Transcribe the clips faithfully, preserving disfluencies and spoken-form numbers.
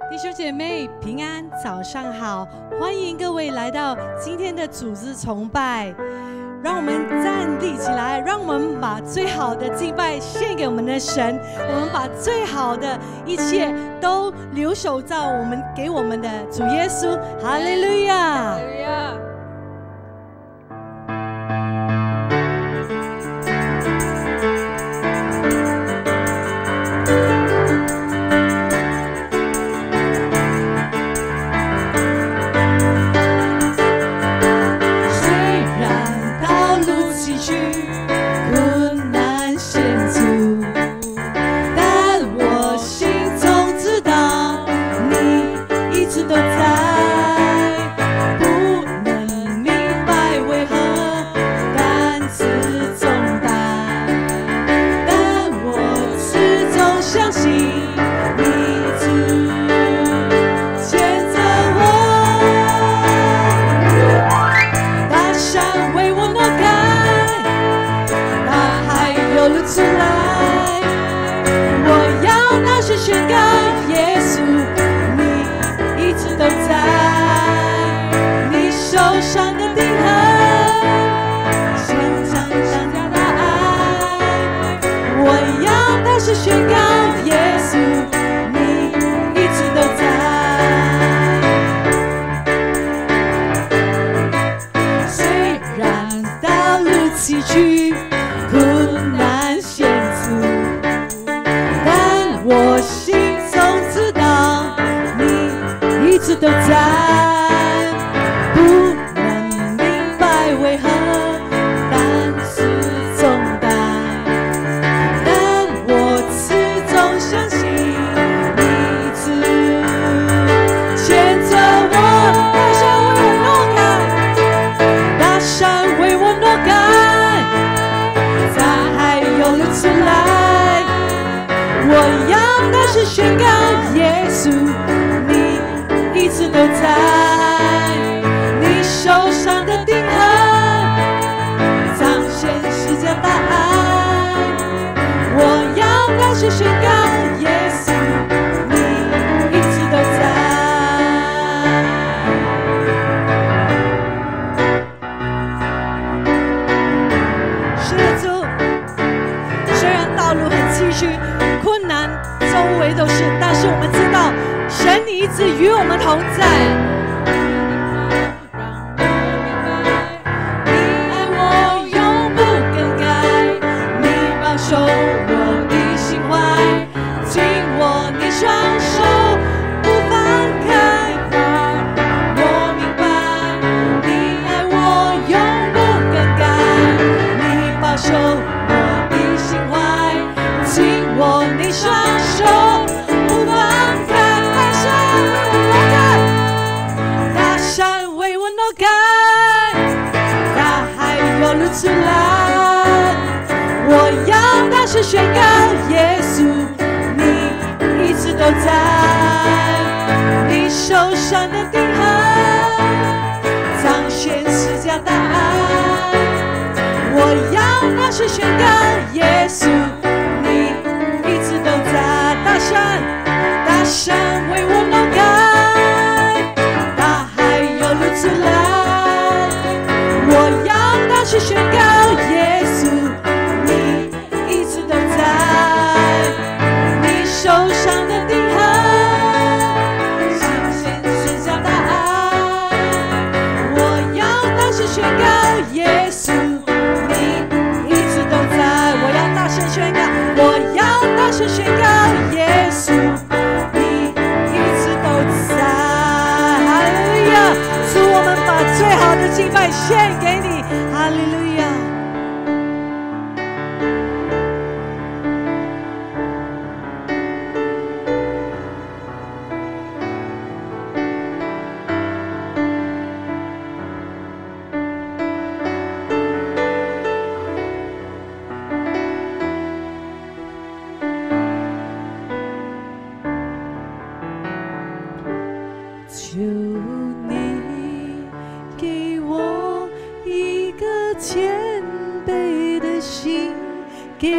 弟兄姐妹平安，早上好！欢迎各位来到今天的主日崇拜。让我们站立起来，让我们把最好的敬拜献给我们的神。我们把最好的一切都留守在我们给我们的主耶稣。哈利路亚！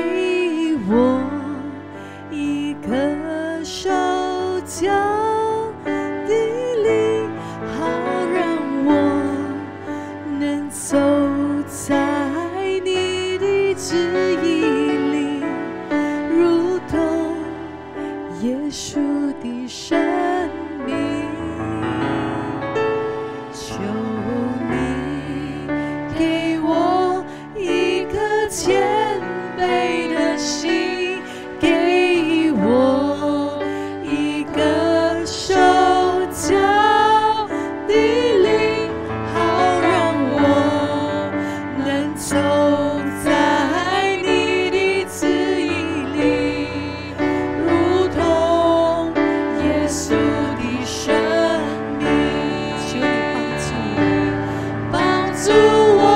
给我一颗手脚走在你的旨意里，如同耶稣的生命。求你给我一颗谦卑的心，给我一个受教的灵，好让我能走在你的旨意里，如同耶稣的生命。求你帮助，帮助我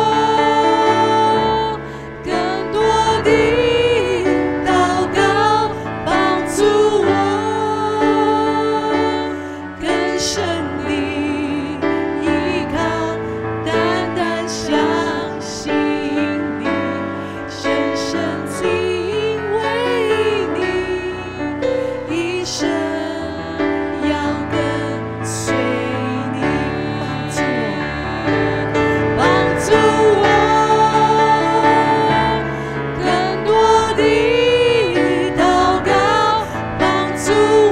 更多的祷告，帮助我更深的依靠，单单相信你，深深敬畏你，一生要跟随你。帮助我，帮助我更多的祷告，帮助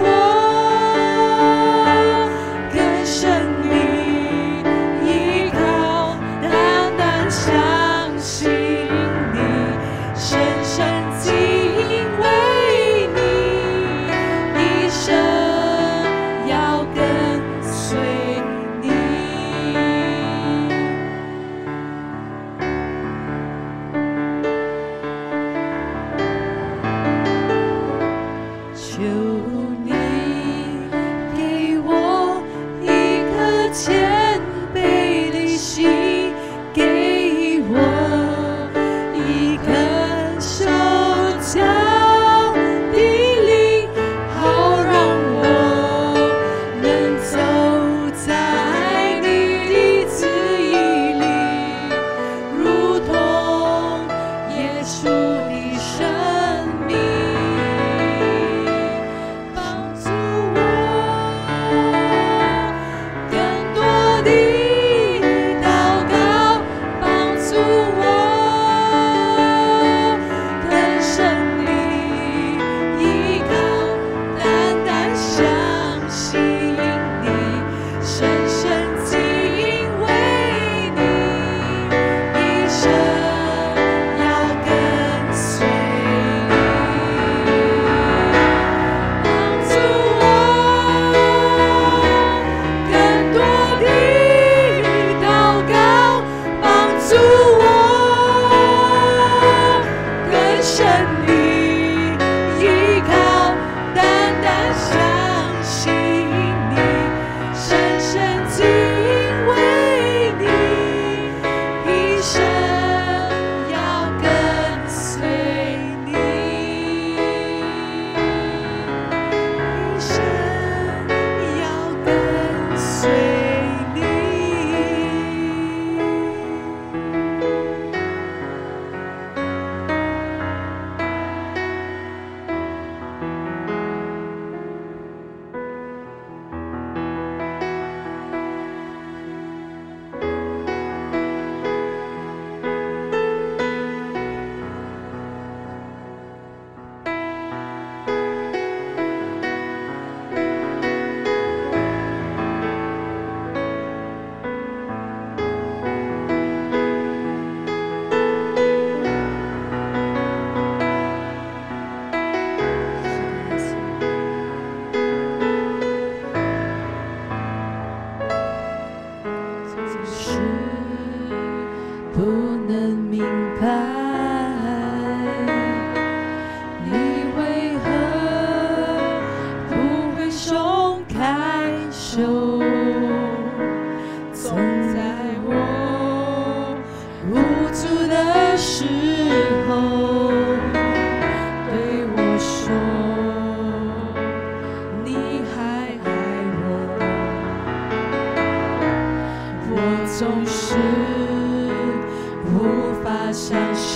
我更深的依靠，单单相信你，深深敬畏你，一生要跟随你。求你给我一颗谦卑的心，给我一颗受教的灵，好让我能走在你的旨意里，如同耶稣的生命。帮助我更多的祷告，帮助我更深的依靠，单单相信你，深深敬畏你，一生要跟随你。帮助我更多的祷告，帮助我更深的依靠，单单相信你，深深敬畏你，一生要跟随你，一生要跟随你。是不能明白，你为何不会松开手，总在我无助的时候对我说，你还爱我。我总是无法相信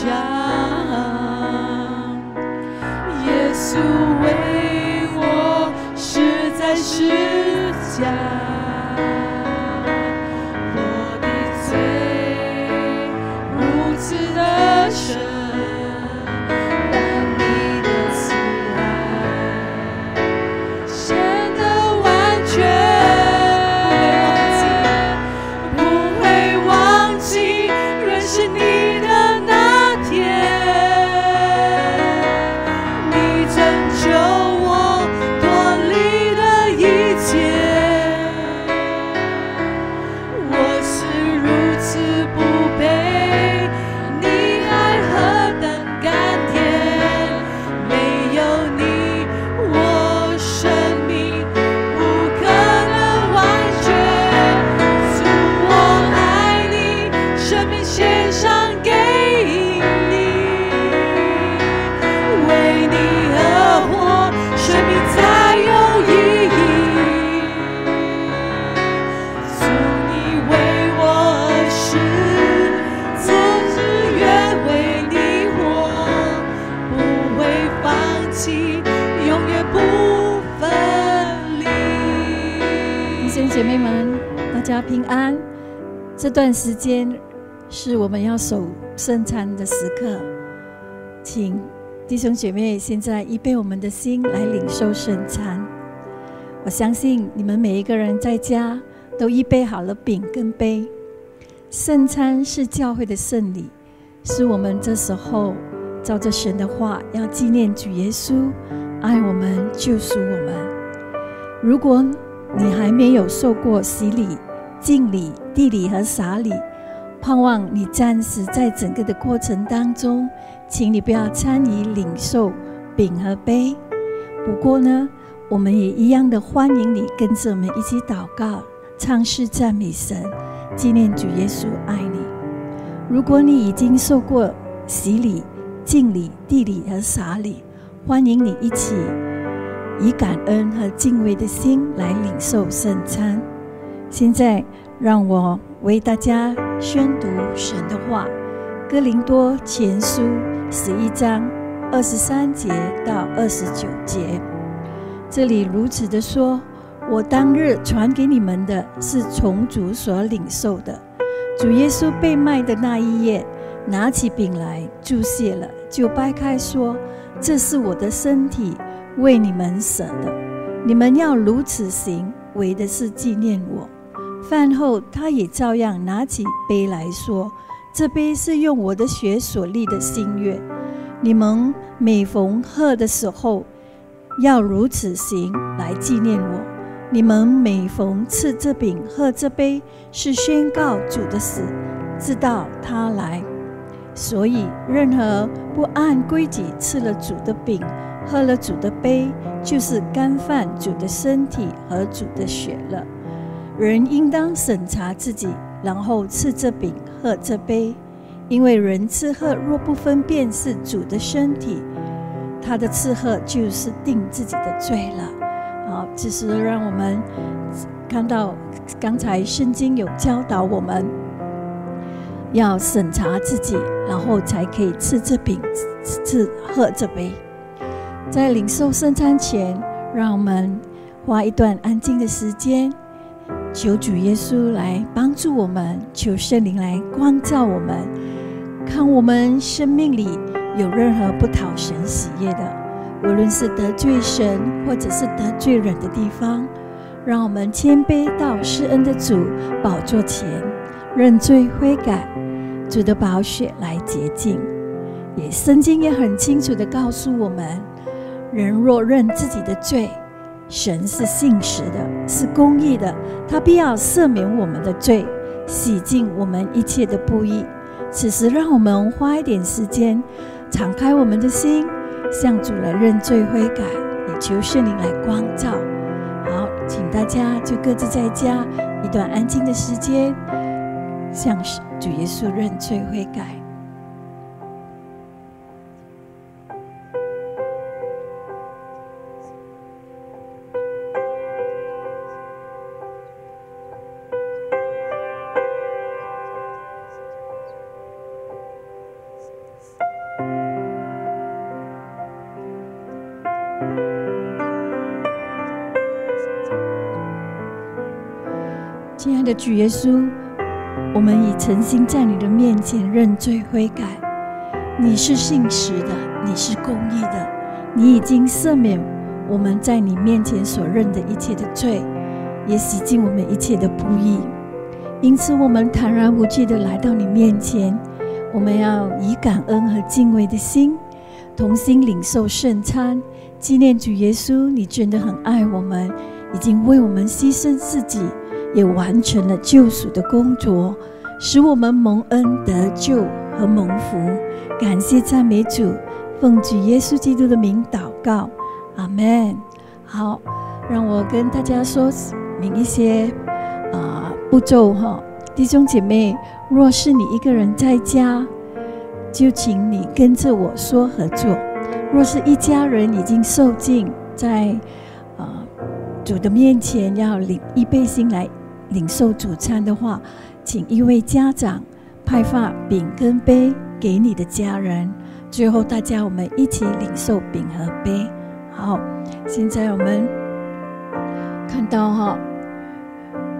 姐妹们，大家平安。这段时间是我们要守圣餐的时刻，请弟兄姐妹现在预备我们的心来领受圣餐。我相信你们每一个人在家都预备好了饼跟杯。圣餐是教会的圣礼，是我们这时候照着神的话，要纪念主耶稣爱我们、救赎我们。如果你还没有受过洗礼、浸礼、地礼和撒礼，盼望你暂时在整个的过程当中，请你不要参与领受饼和杯。不过呢，我们也一样的欢迎你跟着我们一起祷告、唱诗赞美神，纪念主耶稣爱你。如果你已经受过洗礼、浸礼、地礼和撒礼，欢迎你一起以感恩和敬畏的心来领受圣餐。现在让我为大家宣读神的话，哥林多前书十一章二十三节到二十九节。这里如此的说：我当日传给你们的是从主所领受的，主耶稣被卖的那一夜，拿起饼来祝谢了，就掰开说：这是我的身体，为你们舍的，你们要如此行，为的是纪念我。饭后他也照样拿起杯来说：这杯是用我的血所立的新约，你们每逢喝的时候，要如此行，来纪念我。你们每逢吃这饼喝这杯，是宣告主的死，直到他来。所以任何不按规矩吃了主的饼喝了主的杯，就是干犯主的身体和主的血了。人应当审查自己，然后吃这饼喝这杯。因为人吃喝若不分辨是主的身体，他的吃喝就是定自己的罪了。好，这是让我们看到刚才圣经有教导我们要审查自己，然后才可以吃这饼吃喝这杯。在领受圣餐前，让我们花一段安静的时间，求主耶稣来帮助我们，求圣灵来光照我们，看我们生命里有任何不讨神喜悦的，无论是得罪神或者是得罪人的地方，让我们谦卑到施恩的主宝座前，认罪悔改，主的宝血来洁净。也圣经也很清楚地告诉我们，人若认自己的罪，神是信实的，是公义的，他必要赦免我们的罪，洗净我们一切的不义。此时让我们花一点时间，敞开我们的心，向主来认罪悔改，也求圣灵来光照。好，请大家就各自在家一段安静的时间，向主耶稣认罪悔改。亲爱的主耶稣，我们已诚心在你的面前认罪悔改。你是信实的，你是公义的，你已经赦免我们在你面前所认的一切的罪，也洗净我们一切的不义。因此我们坦然无惧地来到你面前，我们要以感恩和敬畏的心，同心领受圣餐，纪念主耶稣，你真的很爱我们，已经为我们牺牲自己，也完成了救赎的工作，使我们蒙恩得救和蒙福。感谢赞美主，奉主耶稣基督的名祷告，阿们。好，让我跟大家说明一些、呃、步骤哈。弟兄姐妹，若是你一个人在家，就请你跟着我说合作。若是一家人已经受尽，在、呃、主的面前要领预备心来领受主餐的话，请一位家长派发饼跟杯给你的家人，最后大家我们一起领受饼和杯。好，现在我们看到哈，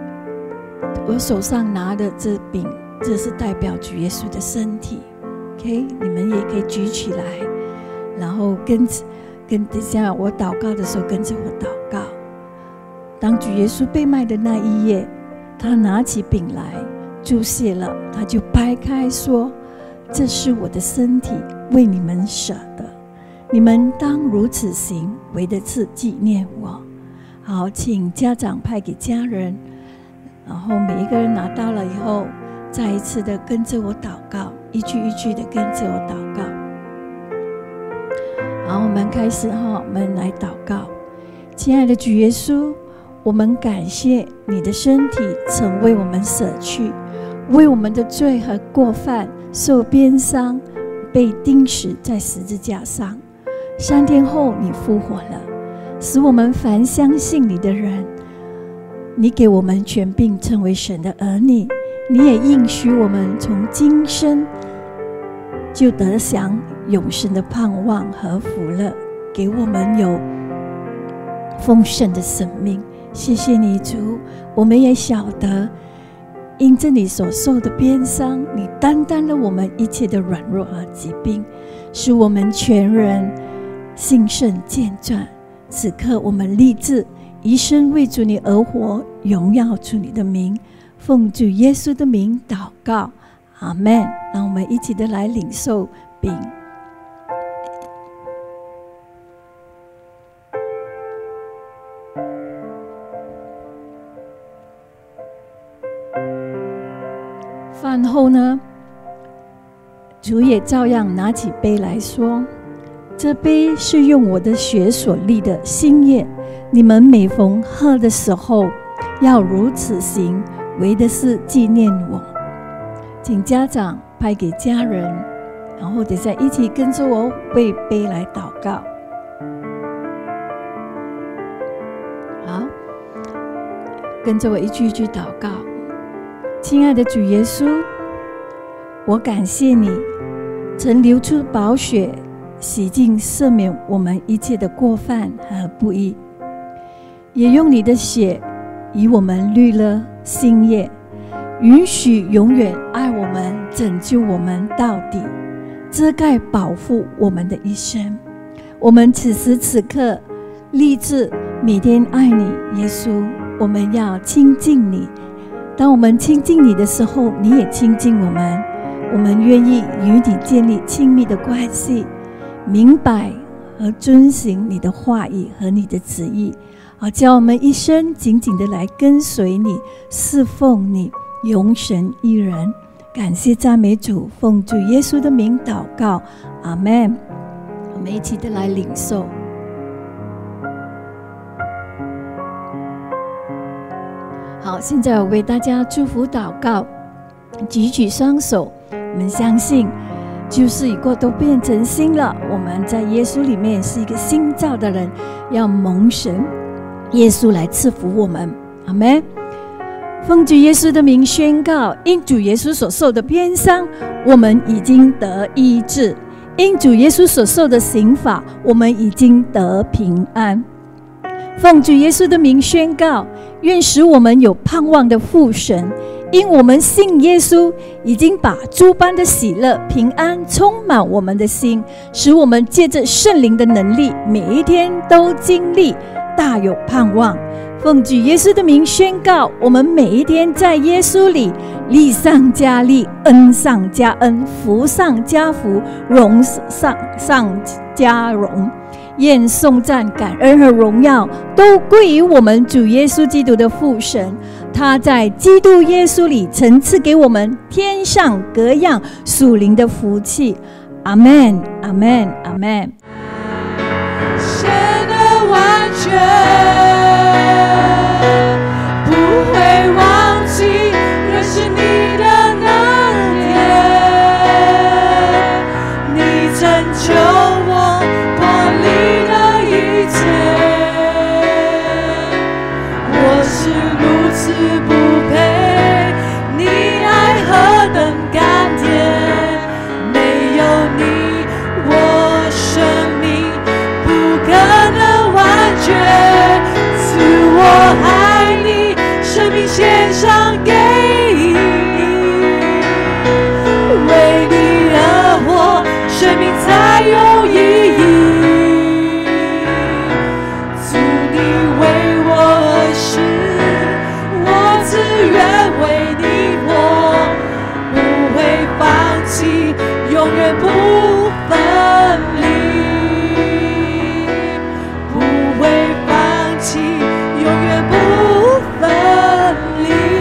我手上拿的这饼，这是代表主耶稣的身体。OK， 你们也可以举起来，然后跟跟等下我祷告的时候跟着我祷告。当主耶稣被卖的那一夜，他拿起饼来祝谢了，他就掰开说：“这是我的身体，为你们舍的，你们当如此行，为的是纪念我。”好，请家长派给家人，然后每一个人拿到了以后，再一次的跟着我祷告，一句一句的跟着我祷告。好，我们开始哈，我们来祷告。亲爱的主耶稣，我们感谢你的身体曾为我们舍去，为我们的罪和过犯受鞭伤，被钉死在十字架上。三天后你复活了，使我们凡相信你的人，你给我们权柄成为神的儿女。你也应许我们从今生就得享永生的盼望和福乐，给我们有丰盛的生命。谢谢你主，我们也晓得因着你所受的鞭伤，你担当了我们一切的软弱和疾病，使我们全人兴盛健壮。此刻我们立志一生为主你而活，荣耀主你的名，奉主耶稣的名祷告，阿们。让我们一起的来领受饼。饭后呢，主也照样拿起杯来说：“这杯是用我的血所立的新约，你们每逢喝的时候，要如此行，为的是纪念我。”请家长派给家人，然后等下一起跟着我为杯来祷告。好，跟着我一句一句祷告。亲爱的主耶稣，我感谢你曾流出宝血，洗净赦免我们一切的过犯和不义，也用你的血与我们立了新约，允许永远爱我们，拯救我们到底，遮盖保护我们的一生。我们此时此刻立志每天爱你，耶稣，我们要亲近你。当我们亲近你的时候，你也亲近我们。我们愿意与你建立亲密的关系，明白和遵行你的话语和你的旨意，好叫我们一生紧紧的来跟随你，侍奉你，永神一人。感谢赞美主，奉主耶稣的名祷告，阿们。我们一起的来领受。好，现在我为大家祝福祷告，举起双手，我们相信旧事已过，都变成新了。我们在耶稣里面是一个新造的人，要蒙神耶稣来赐福我们，阿们。奉主耶稣的名宣告，因主耶稣所受的鞭伤，我们已经得医治；因主耶稣所受的刑罚，我们已经得平安。奉主耶稣的名宣告，愿使我们有盼望的父神，因我们信耶稣，已经把诸般的喜乐、平安充满我们的心，使我们借着圣灵的能力，每一天都经历大有盼望。奉主耶稣的名宣告，我们每一天在耶稣里力上加力，恩上加恩，福上加福，荣上上加荣。愿颂赞、感恩和荣耀都归于我们主耶稣基督的父神，他在基督耶稣里曾赐给我们天上各样属灵的福气。阿们，阿们，阿们。 神的完全不会忘记认识你的那天，你拯救我脱离了一切，我是如此不配，你爱何等甘甜，没有你我生命不可能完全。 弃，永远不分离，不会放弃，永远不分离。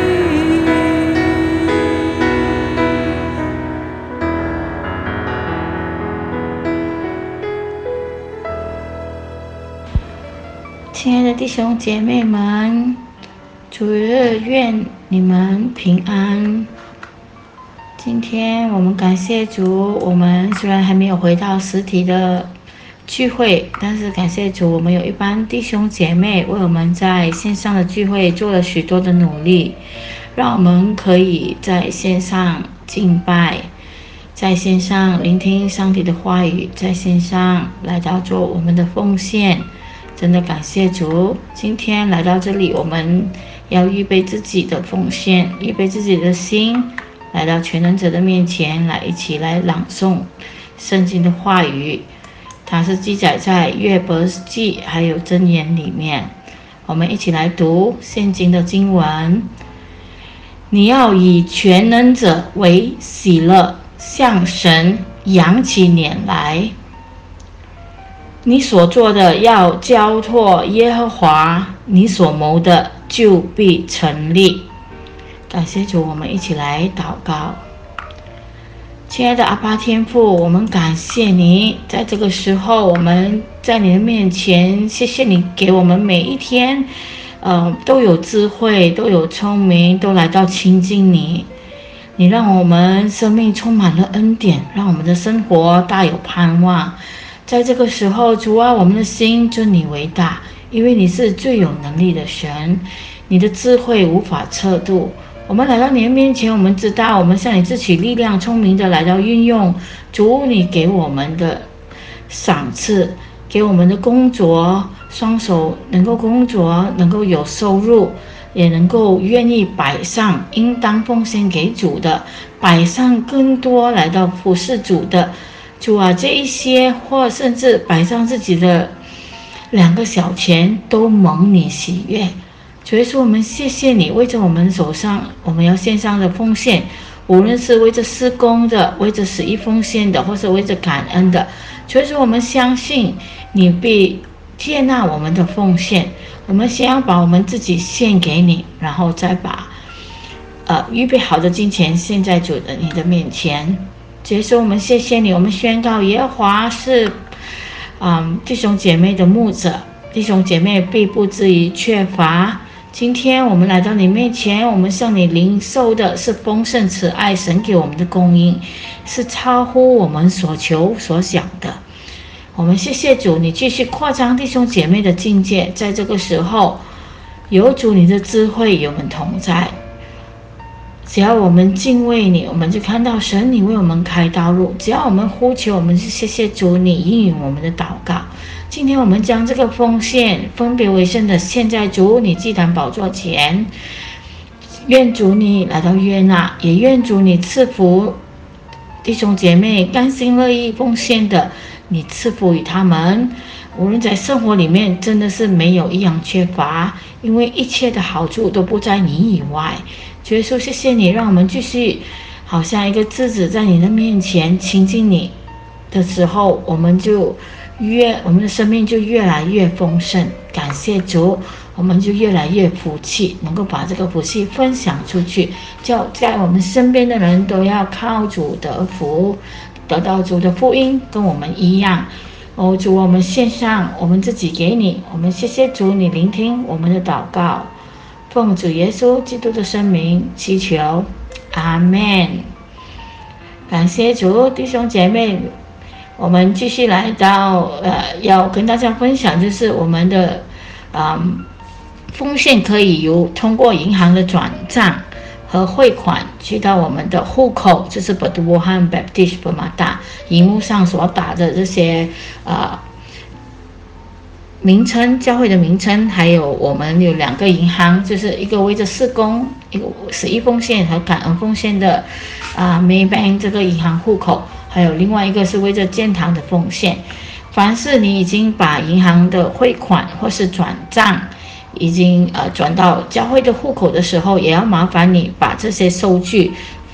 亲爱的弟兄姐妹们，主日愿你们平安。今天我们感谢主，我们虽然还没有回到实体的聚会，但是感谢主，我们有一班弟兄姐妹为我们在线上的聚会做了许多的努力，让我们可以在线上敬拜，在线上聆听上帝的话语，在线上来到做我们的奉献。真的感谢主，今天来到这里，我们要预备自己的奉献，预备自己的心，来到全能者的面前，来一起来朗诵圣经的话语。它是记载在约伯记还有箴言里面，我们一起来读现今的经文。你要以全能者为喜乐，向神扬起脸来。你所做的要交托耶和华，你所谋的就必成立。感谢主，我们一起来祷告。亲爱的阿爸天父，我们感谢你，在这个时候我们在你的面前，谢谢你给我们每一天呃，都有智慧，都有聪明，都来到亲近你。你让我们生命充满了恩典，让我们的生活大有盼望。在这个时候，主啊，我们的心尊你为大，因为你是最有能力的神，你的智慧无法测度。我们来到你的面前，我们知道我们向你支取力量，聪明的来到运用主你给我们的赏赐，给我们的工作，双手能够工作，能够有收入，也能够愿意摆上应当奉献给主的，摆上更多来到服侍主的。主啊，这一些或甚至摆上自己的两个小钱，都蒙你喜悦。主耶稣，我们谢谢你，为着我们手上我们要献上的奉献，无论是为着施工的，为着十一奉献的，或是为着感恩的，主耶稣，我们相信你必接纳我们的奉献。我们先要把我们自己献给你，然后再把呃预备好的金钱献在主的你的面前。主耶稣，我们谢谢你，我们宣告耶和华是嗯弟兄姐妹的牧者，弟兄姐妹必不至于缺乏。今天我们来到你面前，我们向你领受的是丰盛慈爱，神给我们的供应是超乎我们所求所想的。我们谢谢主，你继续扩张弟兄姐妹的境界，在这个时候有主你的智慧与我们同在。只要我们敬畏你，我们就看到神你为我们开道路。只要我们呼求，我们就谢谢主你应允我们的祷告。今天我们将这个奉献分别为圣的献在主你祭坛宝座前，愿主你来到悦纳，也愿主你赐福弟兄姐妹甘心乐意奉献的，你赐福于他们。无论在生活里面真的是没有一样缺乏，因为一切的好处都不在你以外。主耶稣，谢谢你，让我们继续好像一个枝子在你的面前亲近你的时候，我们就越我们的生命就越来越丰盛。感谢主，我们就越来越福气，能够把这个福气分享出去，叫在我们身边的人都要靠主得福，得到主的福音，跟我们一样。哦，主，我们献上我们自己给你，我们谢谢主，你聆听我们的祷告。奉主耶稣基督的圣名祈求，阿们。感谢主，弟兄姐妹，我们继续来到呃，要跟大家分享，就是我们的嗯奉献可以由通过银行的转账和汇款去到我们的户口，就是 Pertubuhan Baptist Permata 荧幕上所打的这些呃名称，教会的名称，还有我们有两个银行，就是一个为着事工，一个十一奉献和感恩奉献的啊 Maybank 这个银行户口，还有另外一个是为着建堂的奉献。凡是你已经把银行的汇款或是转账已经呃转到教会的户口的时候，也要麻烦你把这些收据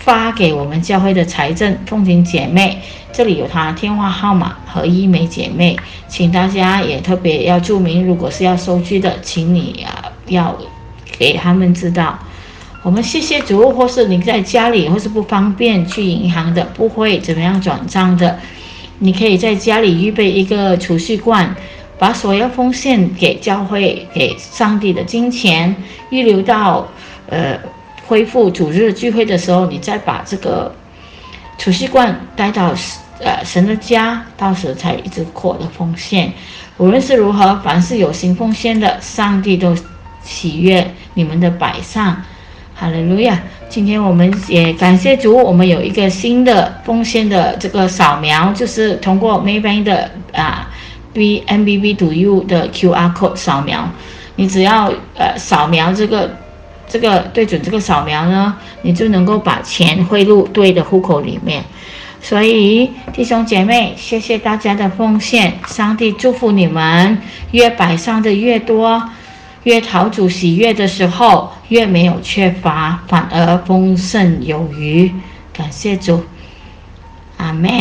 发给我们教会的财政奉献姐妹，这里有她的电话号码和一枚姐妹，请大家也特别要注明，如果是要收据的，请你啊要给他们知道。我们谢谢主，或是你在家里或是不方便去银行的，不会怎么样转账的，你可以在家里预备一个储蓄罐，把所有奉献给教会给上帝的金钱预留到呃恢复主日聚会的时候，你再把这个储蓄罐带到呃神的家，到时才一直扩的奉献。无论是如何，凡是有心奉献的，上帝都喜悦你们的摆上。哈利路亚！今天我们也感谢主，我们有一个新的奉献的这个扫描，就是通过 Maybank 的啊 B M B B to U 的 Q R code 扫描，你只要呃扫描这个这个对准这个扫描呢，你就能够把钱汇入对的户口里面。所以弟兄姐妹，谢谢大家的奉献，上帝祝福你们，越摆上的越多，越讨主喜悦的时候，越没有缺乏，反而丰盛有余。感谢主，阿们。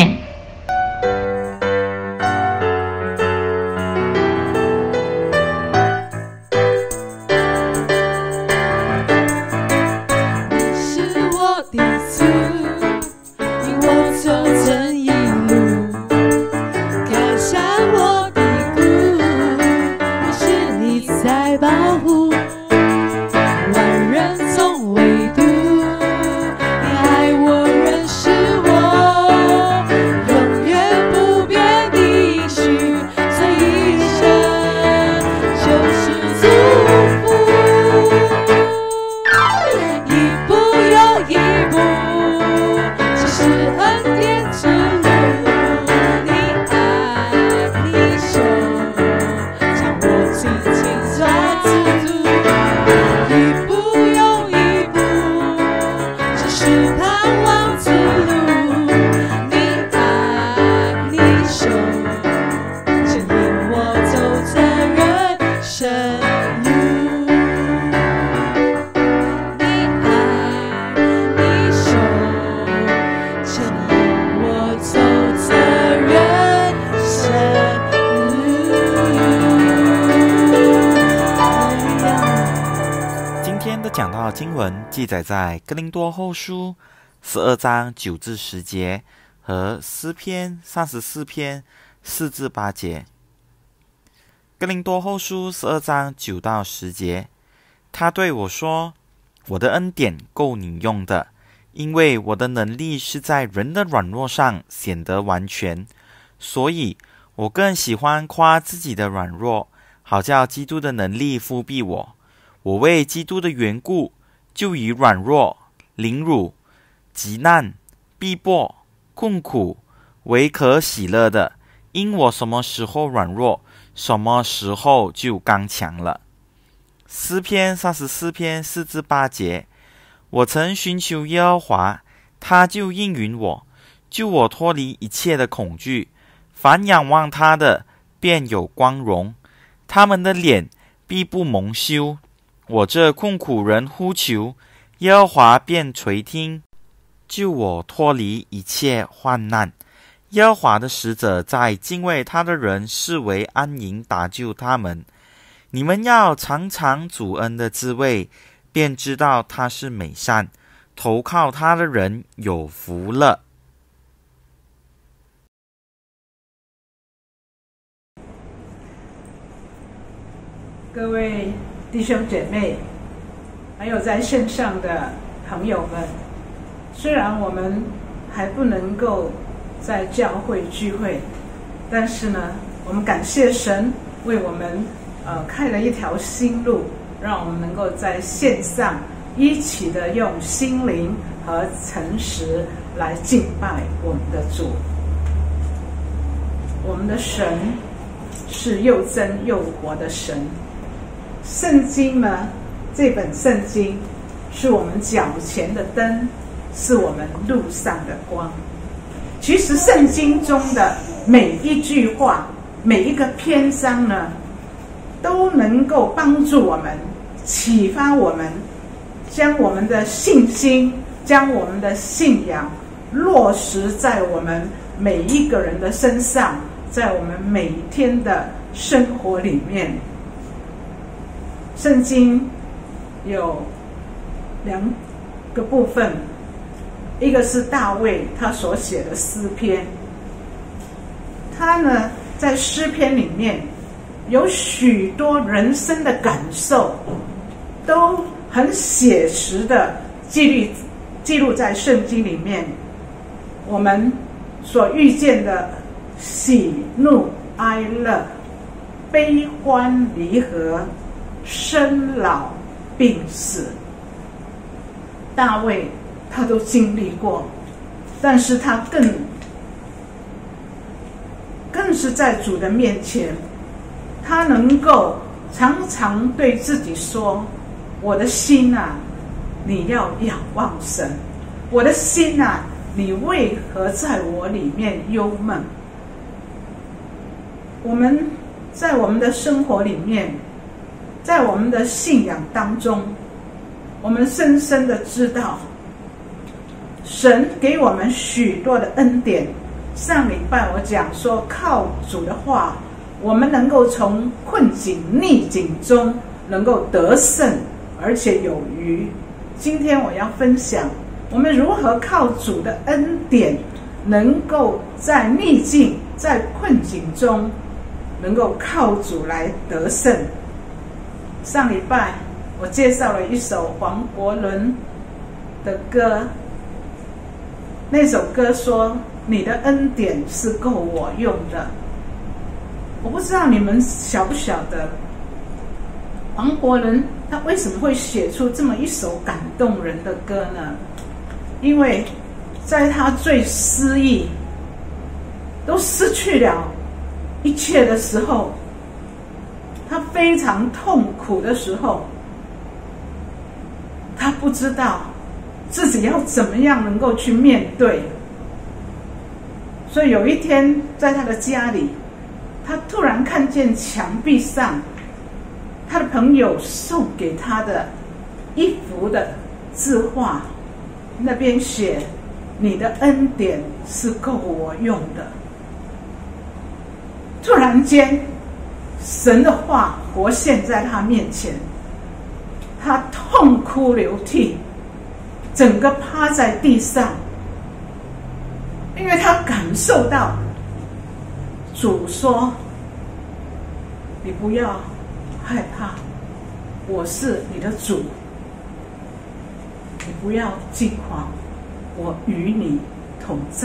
讲到经文记载在哥林多后书十二章九至十节和诗篇三十四篇四至八节。哥林多后书十二章九到十节，他对我说：我的恩典够你用的，因为我的能力是在人的软弱上显得完全，所以我更喜欢夸自己的软弱，好叫基督的能力覆庇我。我为基督的缘故，就以软弱、凌辱、急难、逼迫、困苦为可喜乐的，因我什么时候软弱，什么时候就刚强了。诗篇三十四篇四至八节，我曾寻求耶和华，他就应允我，救我脱离一切的恐惧。凡仰望他的，便有光荣，他们的脸必不蒙羞。我这困苦人呼求，耶和华便垂听，救我脱离一切患难。耶和华的使者在敬畏他的人视为安营，搭救他们。你们要尝尝主恩的滋味，便知道他是美善，投靠他的人有福了。 各位弟兄姐妹，还有在线上的朋友们，虽然我们还不能够在教会聚会，但是呢，我们感谢神为我们呃开了一条新路，让我们能够在线上一起的用心灵和诚实来敬拜我们的主。我们的神是又真又活的神。圣经呢，这本圣经是我们脚前的灯，是我们路上的光。其实圣经中的每一句话，每一个篇章呢，都能够帮助我们，启发我们，将我们的信心将我们的信仰落实在我们每一个人的身上，在我们每一天的生活里面。圣经有两个部分，一个是大卫他所写的诗篇，他呢在诗篇里面有许多人生的感受，都很写实的记录记录在圣经里面。我们所遇见的喜怒哀乐、悲欢离合、生老病死，大卫他都经历过，但是他更更是在主的面前，他能够常常对自己说：我的心啊，你要仰望神，我的心啊，你为何在我里面忧闷？我们在我们的生活里面，在我们的信仰当中，我们深深的知道神给我们许多的恩典。上礼拜我讲说，靠主的话，我们能够从困境逆境中能够得胜，而且有余。今天我要分享我们如何靠主的恩典，能够在逆境在困境中能够靠主来得胜。上礼拜我介绍了一首黄国伦的歌，那首歌说：你的恩典是够我用的。我不知道你们晓不晓得，黄国伦他为什么会写出这么一首感动人的歌呢？因为在他最失意，都失去了一切的时候，他非常痛苦的时候，他不知道自己要怎么样能够去面对。所以有一天在他的家里，他突然看见墙壁上他的朋友送给他的一幅的字画，那边写：你的恩典是够我用的。突然间神的话活现在他面前，他痛哭流涕，整个趴在地上，因为他感受到主说：你不要害怕，我是你的主，你不要惊慌，我与你同在。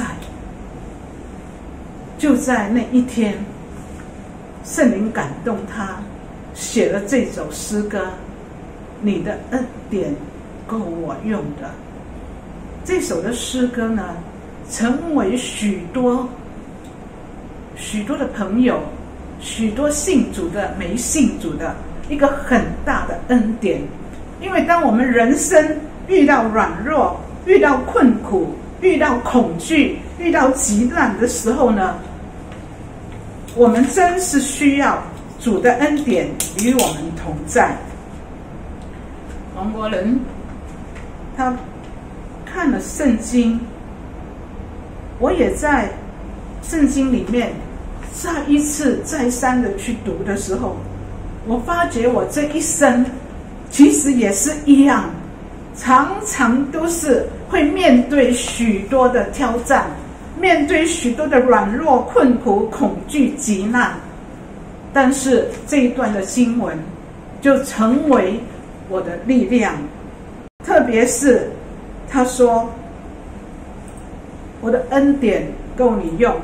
就在那一天，圣灵感动他，写了这首诗歌：你的恩典够我用的。这首的诗歌呢，成为许多许多的朋友，许多信主的没信主的一个很大的恩典。因为当我们人生遇到软弱、遇到困苦、遇到恐惧、遇到急难的时候呢，我们真是需要主的恩典与我们同在。黄国伦他看了圣经，我也在圣经里面再一次再三的去读的时候，我发觉我这一生其实也是一样，常常都是会面对许多的挑战，面对许多的软弱、困苦、恐惧、急难。但是这一段的经文就成为我的力量，特别是他说：我的恩典够你用，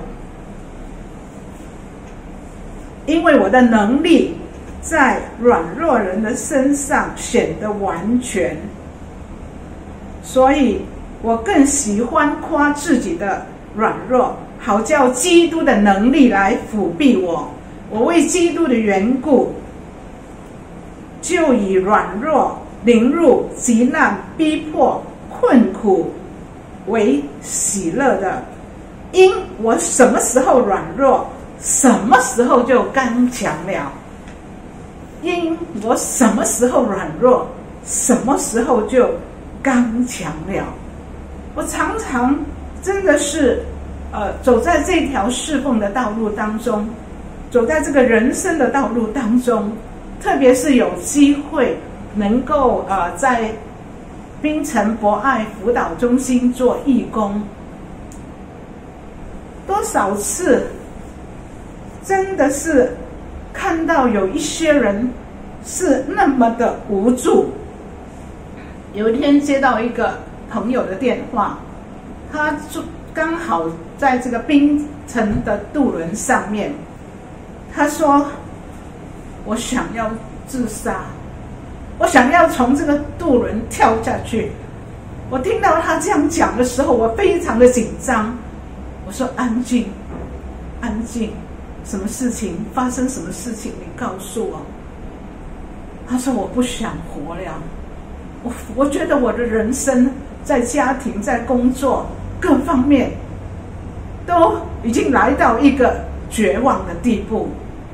因为我的能力在软弱人的身上显得完全，所以我更喜欢夸自己的软弱，好叫基督的能力来辅庇我。我为基督的缘故，就以软弱、凌辱、急难、逼迫、困苦为喜乐的，因我什么时候软弱，什么时候就刚强了。因我什么时候软弱，什么时候就刚强了。 我常常真的是，呃，走在这条侍奉的道路当中，走在这个人生的道路当中，特别是有机会能够呃在槟城博爱辅导中心做义工，多少次真的是看到有一些人是那么的无助。有一天接到一个朋友的电话，他就刚好在这个槟城的渡轮上面，他说我想要自杀，我想要从这个渡轮跳下去。我听到他这样讲的时候，我非常的紧张。我说安静安静，什么事情发生，什么事情你告诉我。他说我不想活了，我我觉得我的人生在家庭在工作各方面都已经来到一个绝望的地步。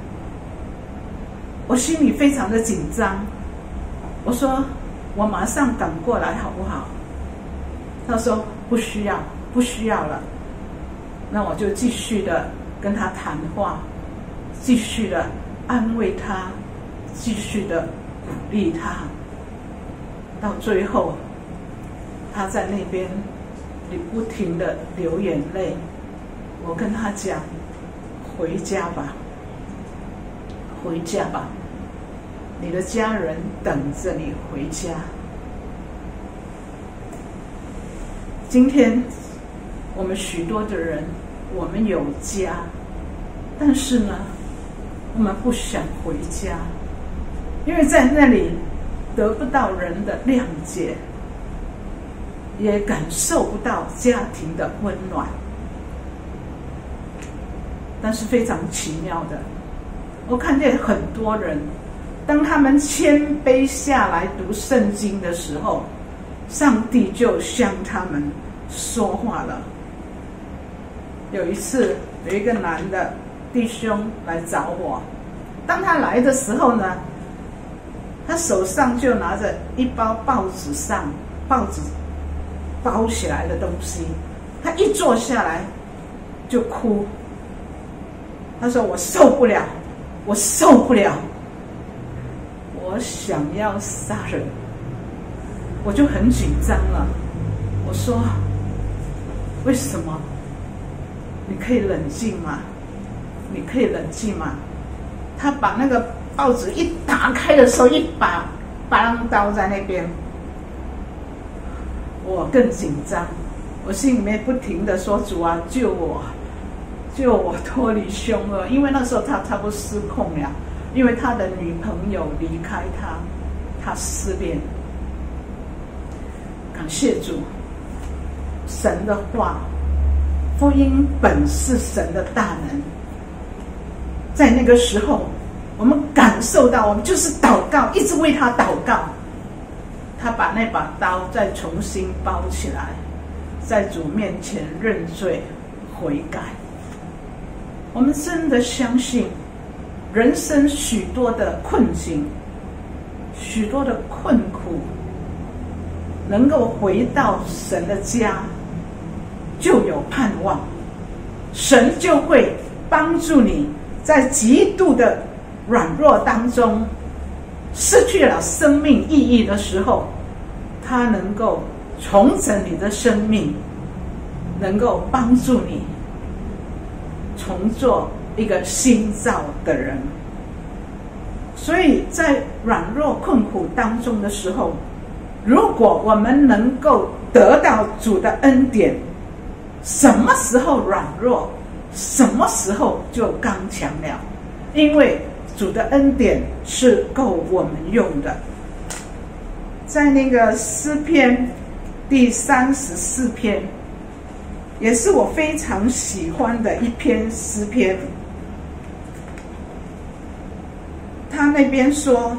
我心里非常的紧张，我说我马上赶过来好不好？他说不需要不需要了。那我就继续的跟他谈话，继续的安慰他，继续的鼓励他。到最后他在那边不停的流眼泪，我跟他讲回家吧回家吧，你的家人等着你回家。今天我们许多的人，我们有家，但是呢我们不想回家，因为在那里得不到人的谅解，也感受不到家庭的温暖。但是非常奇妙的，我看见很多人当他们谦卑下来读圣经的时候，上帝就向他们说话了。有一次有一个男的弟兄来找我，当他来的时候呢，他手上就拿着一包报纸上报纸包起来的东西，他一坐下来就哭。他说我受不了我受不了我想要杀人。我就很紧张了，我说为什么？你可以冷静吗？你可以冷静吗？他把那个报纸一打开的时候，一把拔浪刀在那边，我更紧张，我心里面不停的说主啊救我救我脱离凶恶。因为那时候他差不多失控了，因为他的女朋友离开他，他失恋。感谢主，神的话，福音本是神的大能。在那个时候我们感受到，我们就是祷告，一直为他祷告。他把那把刀再重新包起来，在主面前认罪悔改。我们真的相信人生许多的困境，许多的困苦，能够回到神的家就有盼望，神就会帮助你在极度的软弱当中，失去了生命意义的时候，他能够重整你的生命，能够帮助你重做一个新造的人。所以在软弱困苦当中的时候，如果我们能够得到主的恩典，什么时候软弱，什么时候就刚强了，因为主的恩典是够我们用的。在那个诗篇第三十四篇，也是我非常喜欢的一篇诗篇。他那边说，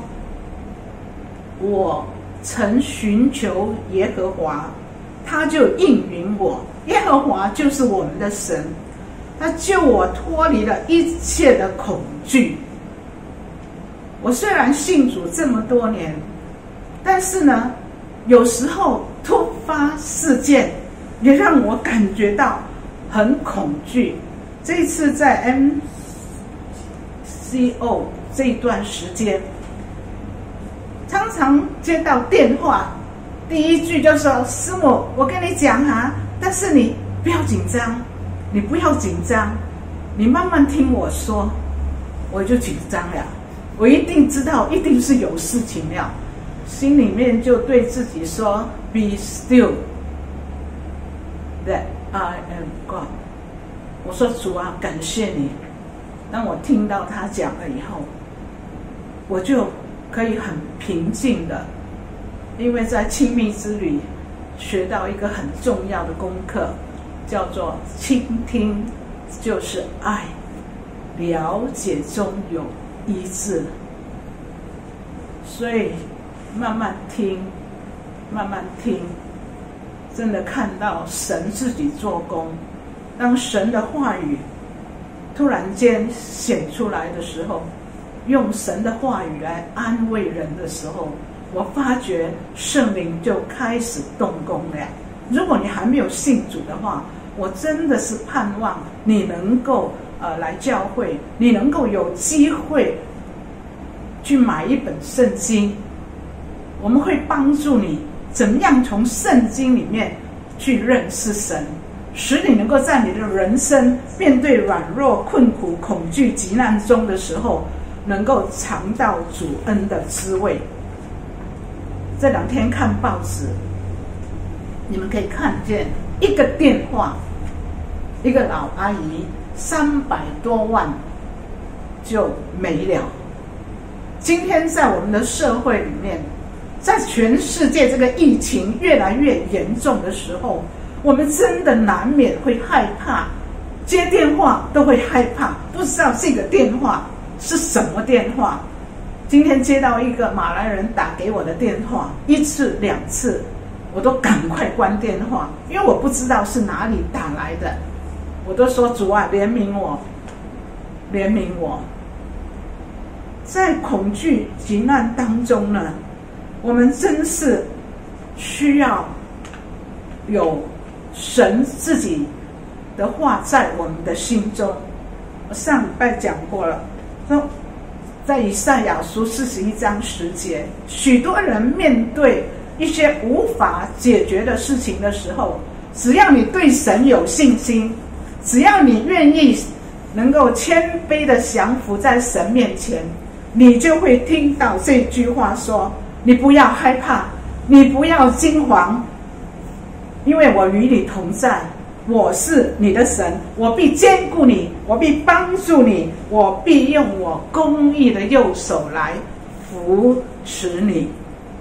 我曾寻求耶和华，他就应允我。耶和华就是我们的神，他救我脱离了一切的恐惧。我虽然信主这么多年，但是呢，有时候突发事件也让我感觉到很恐惧。这一次在 M C O 这一段时间，常常接到电话，第一句就说：“师母，我跟你讲啊，但是你不要紧张，你不要紧张，你慢慢听我说。”我就紧张了，我一定知道，一定是有事情了，心里面就对自己说 ：“Be still, that I am God。”我说：“主啊，感谢你。”当我听到他讲了以后，我就可以很平静的，因为在亲密之旅学到一个很重要的功课，叫做倾听就是爱。了解中有医治，所以慢慢听，慢慢听，真的看到神自己做工。当神的话语突然间显出来的时候，用神的话语来安慰人的时候，我发觉圣灵就开始动工了。如果你还没有信主的话，我真的是盼望你能够呃，来教会，你能够有机会去买一本圣经，我们会帮助你怎么样从圣经里面去认识神，使你能够在你的人生面对软弱、困苦、恐惧、急难中的时候，能够尝到主恩的滋味。这两天看报纸，你们可以看见一个电话，一个老阿姨三百多万就没了。今天在我们的社会里面，在全世界这个疫情越来越严重的时候，我们真的难免会害怕，接电话都会害怕，不知道这个电话是什么电话。今天接到一个马来人打给我的电话，一次两次我都赶快关电话，因为我不知道是哪里打来的。我都说主啊，怜悯我，怜悯我。在恐惧急难当中呢，我们真是需要有神自己的话在我们的心中。我上礼拜讲过了，说在以赛亚书四十一章十节，许多人面对一些无法解决的事情的时候，只要你对神有信心，只要你愿意能够谦卑的降服在神面前，你就会听到这句话说：你不要害怕，你不要惊惶，因为我与你同在，我是你的神，我必坚固你，我必帮助你，我必用我公义的右手来扶持你。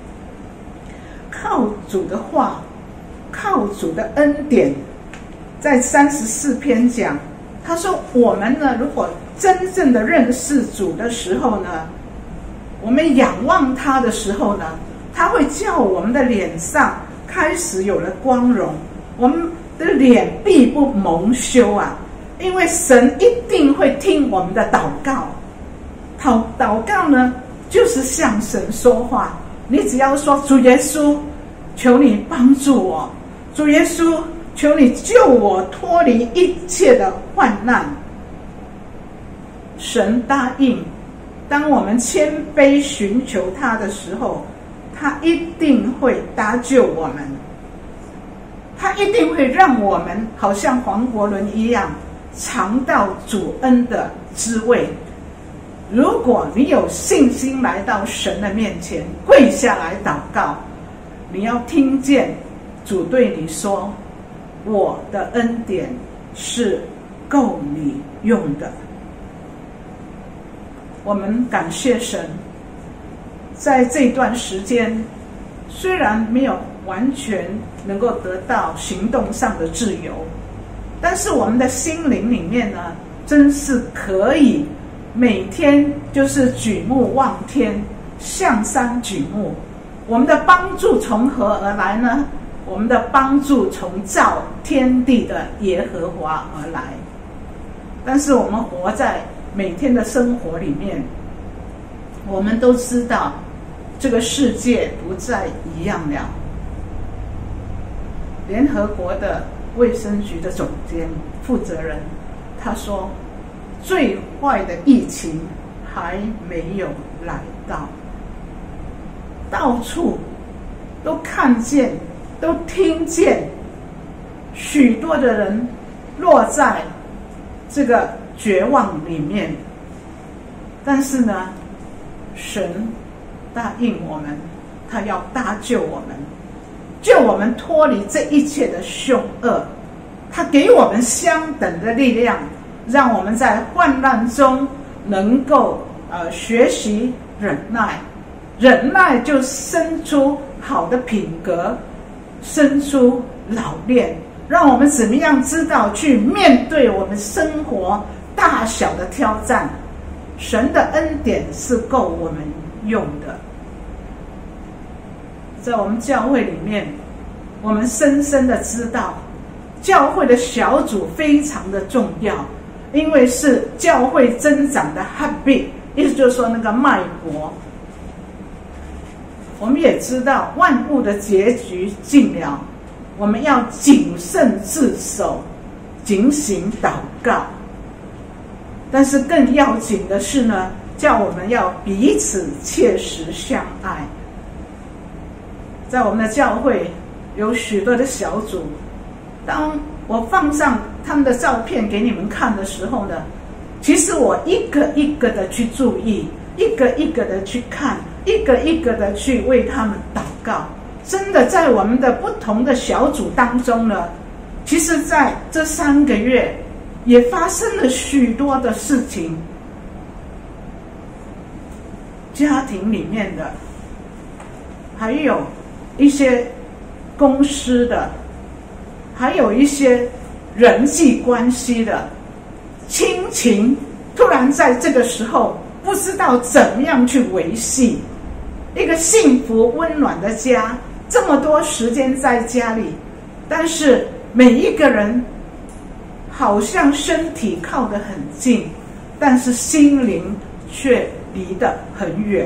靠主的话，靠主的恩典，在三十四篇讲，他说我们呢，如果真正的认识主的时候呢，我们仰望他的时候呢，他会叫我们的脸上开始有了光荣，我们的脸必不蒙羞啊，因为神一定会听我们的祷告。祷祷告呢，就是向神说话，你只要说主耶稣，求你帮助我，主耶稣，求你救我脱离一切的患难。神答应，当我们谦卑寻求他的时候，他一定会搭救我们，他一定会让我们好像黄国伦一样尝到主恩的滋味。如果你有信心来到神的面前，跪下来祷告，你要听见主对你说：我的恩典是够你用的。我们感谢神，在这段时间虽然没有完全能够得到行动上的自由，但是我们的心灵里面呢，真是可以每天就是举目望天，向山举目。我们的帮助从何而来呢？我们的帮助从造天地的耶和华而来。但是我们活在每天的生活里面，我们都知道这个世界不再一样了。 联合国的卫生局的总监负责人，他说最坏的疫情还没有来到，到处都看见都听见许多的人落在这个绝望里面，但是呢，神答应我们，他要搭救我们，救我们脱离这一切的凶恶，他给我们相等的力量，让我们在患难中能够呃学习忍耐，忍耐就生出好的品格，生出老练，让我们怎么样知道去面对我们生活大小的挑战。神的恩典是够我们用的。在我们教会里面，我们深深的知道教会的小组非常的重要，因为是教会增长的 heartbeat， 意思就是说那个脉搏。我们也知道万物的结局近了，我们要谨慎自守，警醒祷告。但是更要紧的是呢，叫我们要彼此切实相爱。在我们的教会有许多的小组，当我放上他们的照片给你们看的时候呢，其实我一个一个的去注意，一个一个的去看，一个一个的去为他们祷告。真的在我们的不同的小组当中呢，其实在这三个月也发生了许多的事情，家庭里面的，还有一些公司的，还有一些人际关系的亲情，突然在这个时候不知道怎么样去维系一个幸福温暖的家。这么多时间在家里，但是每一个人好像身体靠得很近，但是心灵却离得很远。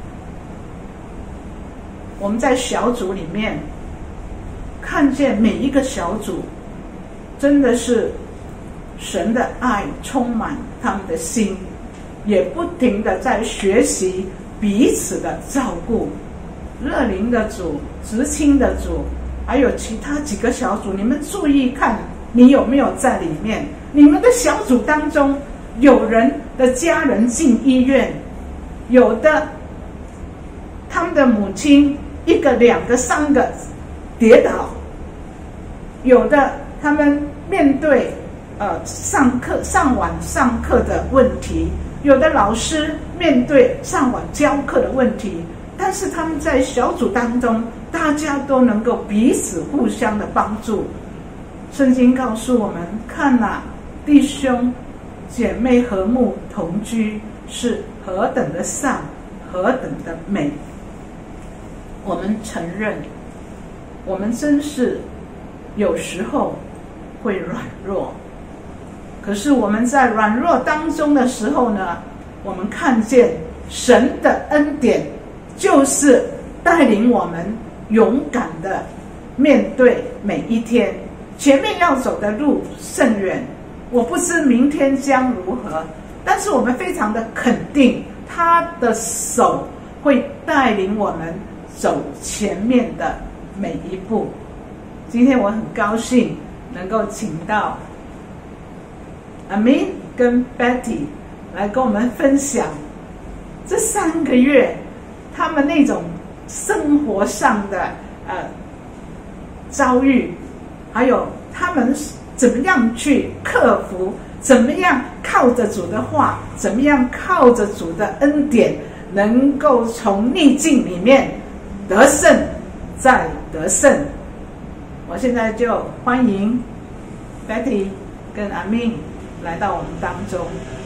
我们在小组里面看见每一个小组真的是神的爱充满他们的心，也不停的在学习彼此的照顾。乐龄的组、执青的组，还有其他几个小组，你们注意看你有没有在里面。你们的小组当中有人的家人进医院，有的他们的母亲一个两个三个跌倒，有的他们面对呃上课上晚上课的问题，有的老师面对上晚教课的问题，但是他们在小组当中大家都能够彼此互相的帮助。圣经告诉我们，看哪，弟兄姐妹和睦同居是何等的善，何等的美。我们承认我们真是有时候会软弱，可是我们在软弱当中的时候呢，我们看见神的恩典就是带领我们勇敢的面对每一天。前面要走的路甚远，我不知明天将如何，但是我们非常的肯定他的手会带领我们走前面的每一步。今天我很高兴能够请到阿明跟 Betty 来跟我们分享这三个月他们那种生活上的呃遭遇，还有他们怎么样去克服，怎么样靠着主的话，怎么样靠着主的恩典，能够从逆境里面得胜再得胜。我现在就欢迎 Betty 跟阿明来到我们当中。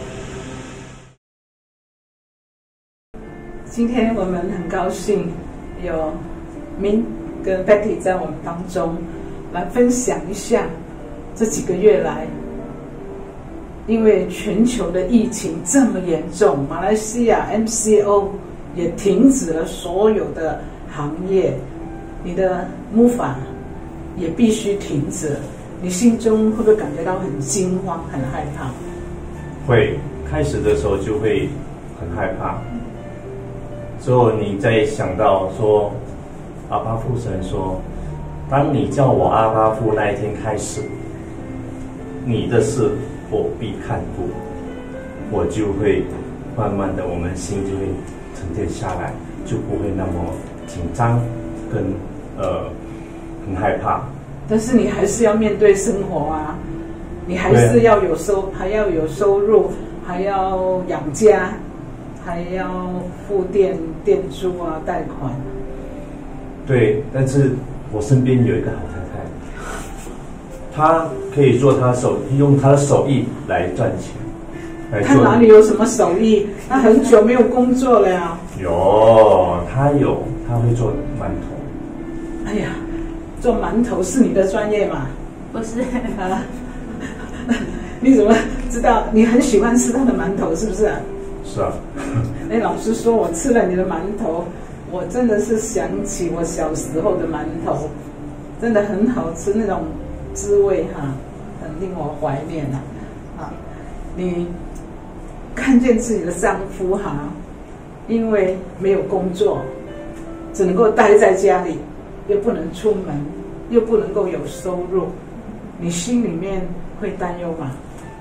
今天我们很高兴有明跟 Betty 在我们当中来分享一下这几个月来，因为全球的疫情这么严重，马来西亚 M C O 也停止了所有的行业。你的 M U F A 也必须停止，你心中会不会感觉到很惊慌、很害怕？ 会，开始的时候就会很害怕。之后你再想到说，阿爸父神说，当你叫我阿爸父那一天开始，你的事我必看顾，我就会慢慢的，我们心就会沉淀下来，就不会那么紧张跟呃很害怕。 但是你还是要面对生活啊，你还是要有收，还要有收入，还要养家，还要付电电租啊、贷款。 对，但是我身边有一个好太太，她可以做她手，用她的手艺来赚钱。来她哪里有什么手艺？她很久没有工作了呀。 有，她有，她会做馒头。 哎呀，做馒头是你的专业嘛？ 不是啊。你怎么知道？你很喜欢吃她的馒头，是不是啊？ 是啊。 哎，老师说我吃了你的馒头，我真的是想起我小时候的馒头，真的很好吃，那种滋味哈，很令我怀念呐。啊，你看见自己的丈夫哈，因为没有工作，只能够待在家里，又不能出门，又不能够有收入，你心里面会担忧吗？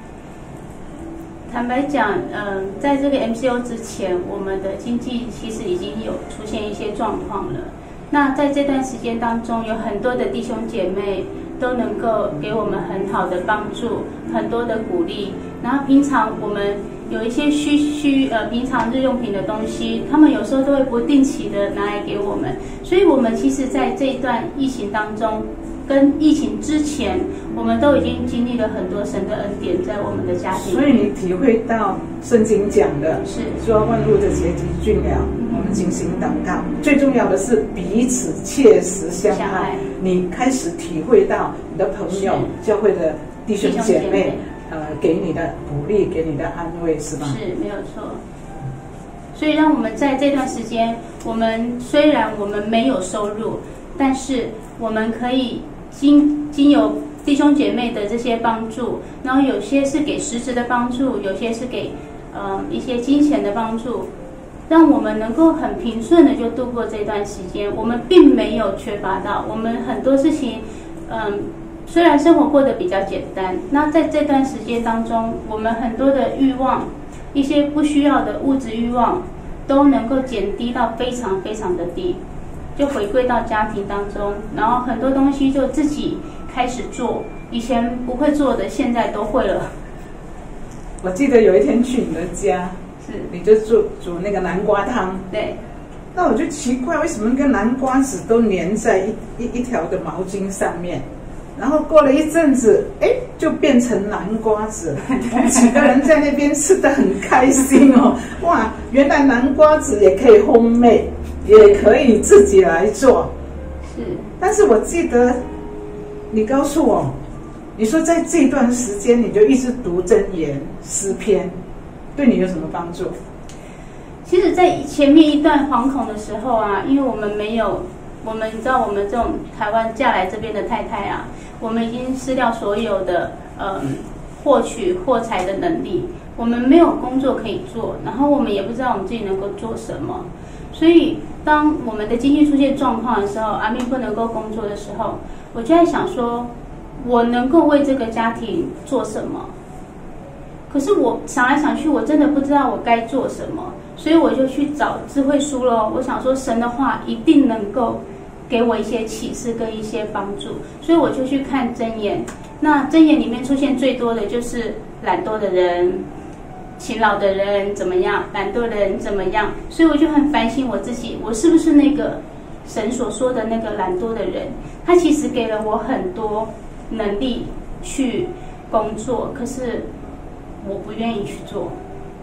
坦白讲，嗯、呃，在这个 M C O 之前，我们的经济其实已经有出现一些状况了。那在这段时间当中，有很多的弟兄姐妹都能够给我们很好的帮助，很多的鼓励。然后平常我们有一些需需呃平常日用品的东西，他们有时候都会不定期的拿来给我们。所以我们其实在这一段疫情当中，跟疫情之前，我们都已经经历了很多神的恩典在我们的家庭。 所以你体会到圣经讲的是说万物的结集菌了，我们精心祷告。最重要的是彼此切实相爱。相爱你开始体会到你的朋友、教会的弟兄姐妹，呃，给你的鼓励，给你的安慰，是吧？ 是，没有错。所以让我们在这段时间，我们虽然我们没有收入，但是我们可以经经由弟兄姐妹的这些帮助，然后有些是给实质的帮助，有些是给呃一些金钱的帮助，让我们能够很平顺的就度过这段时间。我们并没有缺乏到，我们很多事情，嗯，虽然生活过得比较简单，那在这段时间当中，我们很多的欲望，一些不需要的物质欲望，都能够减低到非常非常的低。就回归到家庭当中，然后很多东西就自己开始做，以前不会做的，现在都会了。 我记得有一天去你的家， 是你就煮煮那个南瓜汤， 对。 那我就奇怪，为什么那个南瓜籽都粘在一一一条的毛巾上面？然后过了一阵子，哎，就变成南瓜籽。我们几个人在那边吃得很开心哦，哇，原来南瓜籽也可以烘焙。也可以自己来做， 是。 但是我记得你告诉我，你说在这段时间你就一直读箴言、诗篇，对你有什么帮助？ 其实，在前面一段惶恐的时候啊，因为我们没有，我们知道我们这种台湾嫁来这边的太太啊，我们已经失掉所有的呃获取获财的能力，我们没有工作可以做，然后我们也不知道我们自己能够做什么。所以，当我们的经济出现状况的时候，阿明不能够工作的时候，我就在想说，我能够为这个家庭做什么？可是我想来想去，我真的不知道我该做什么，所以我就去找智慧书咯。我想说，神的话一定能够给我一些启示跟一些帮助，所以我就去看箴言。那箴言里面出现最多的就是懒惰的人。勤劳的人怎么样？懒惰的人怎么样？所以我就很反省我自己，我是不是那个神所说的那个懒惰的人？他其实给了我很多能力去工作，可是我不愿意去做。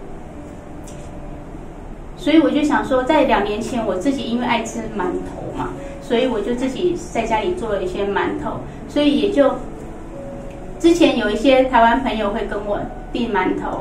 所以我就想说，在两年前我自己因为爱吃馒头嘛，所以我就自己在家里做了一些馒头，所以也就之前有一些台湾朋友会跟我订馒头。